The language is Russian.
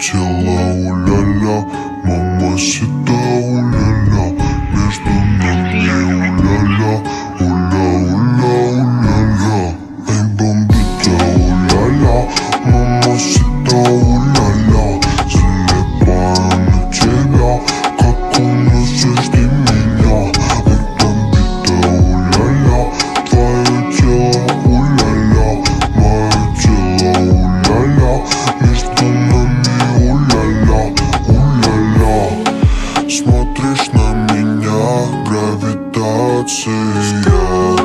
тело, у-ля-ля, мамасита, у-ля-ля, между нами, у-ля-ля, уля-уля, уля-ля. Эй, бомбита, у-ля-ля, мамасита, у-ля-ля, залипаю на тебя, как уносишь ты меня. Эй, бомбита, у-ля-ля, твое тело, у-ля-ля, мое тело, у-ля-ля, между нами, у-ля-ля, у-ля-ля. Смотришь на меня, гравитация.